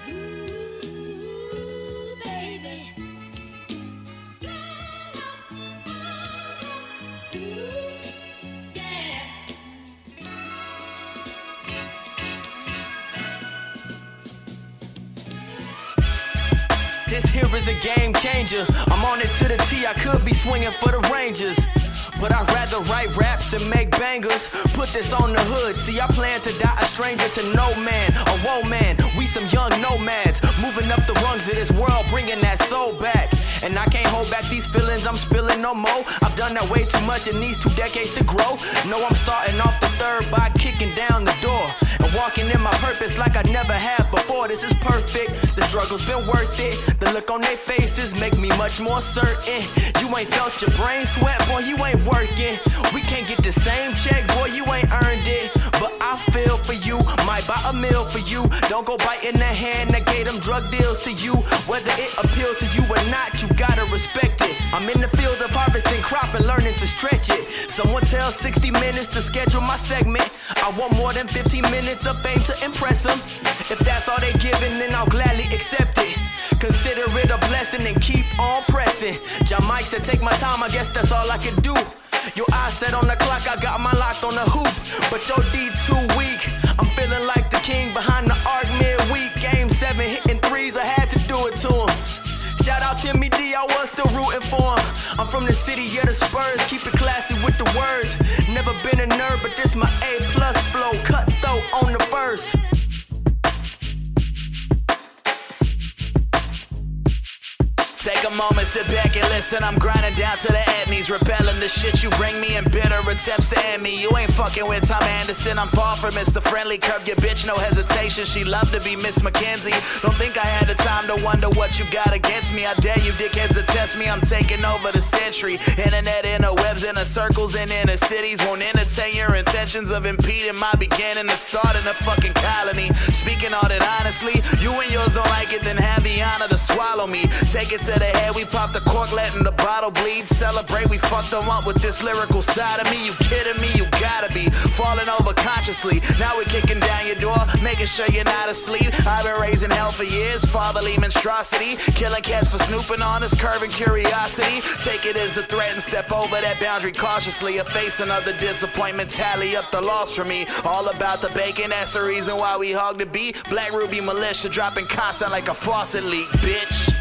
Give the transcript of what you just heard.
This here is a game changer. I'm on it to the T, I could be swinging for the Rangers, but I'd rather write raps and make bangers. Put this on the hood, see I plan to die a stranger to no man, a woe man. We some young nomads, moving up the rungs of this world, bringing that soul back. And I can't hold back these feelings I'm spilling no more. I've done that way too much in these 2 decades to grow. No, I'm starting off the third by kicking down the door and walking in my purpose like I never have before. This is perfect, the struggle's been worth it. The look on their faces make me much more certain. You ain't felt your brain sweat, boy, you ain't working. We can't get the same check, boy, you ain't earned it. But I feel for you, might buy a meal for you. Don't go biting the hand that gave them drug deals to you. Whether it appeals to you or not, you gotta respect it. I'm in the field of harvesting crop and learning to stretch it. Someone tell 60 minutes to schedule my segment. I want more than 15 minutes of fame to impress them. If that's all they giving, then I'll gladly accept it. Consider it a blessing and keep on pressing. John Mike said take my time, I guess that's all I can do. Your eyes set on the clock, I got my locked on the hoop. But your D too weak, I'm feeling like the king behind the arc midweek. Game 7 hitting threes, I had to do it to him. Shout out Timmy D, I was still rooting for him. I'm from the city of the Spurs, keep it classy with the words. Never been a nerd, but this my A+ flow, cutthroat on the verse. Take a moment, sit back and listen. I'm grinding down to the Etnies, repelling the shit you bring me in bitter attempts to end me. You ain't fucking with Tom Anderson, I'm far from Mr. Friendly. Curb your bitch, no hesitation, she loved to be Miss McKenzie. Don't think I had the time to wonder what you got against me. I dare you dickheads to test me, I'm taking over the century. Internet, interwebs, inner circles, and inner cities won't entertain your intentions of impeding my beginning to start in a fucking colony. Speaking all that honestly, you and yours don't like it, then have the honor to swallow me. Take it to the head, we pop the cork, letting the bottle bleed. Celebrate, we fucked them up with this lyrical side of me. You kidding me? You gotta be falling over consciously. Now we're kicking down your door, making sure you're not asleep. I've been raising hell for years, fatherly monstrosity. Killing cats for snooping on us, curving curiosity. Take it as a threat and step over that boundary cautiously. A face another disappointment, tally up the loss for me. All about the bacon, that's the reason why we hog the beat. Black Ruby militia dropping constant like a faucet leak, bitch.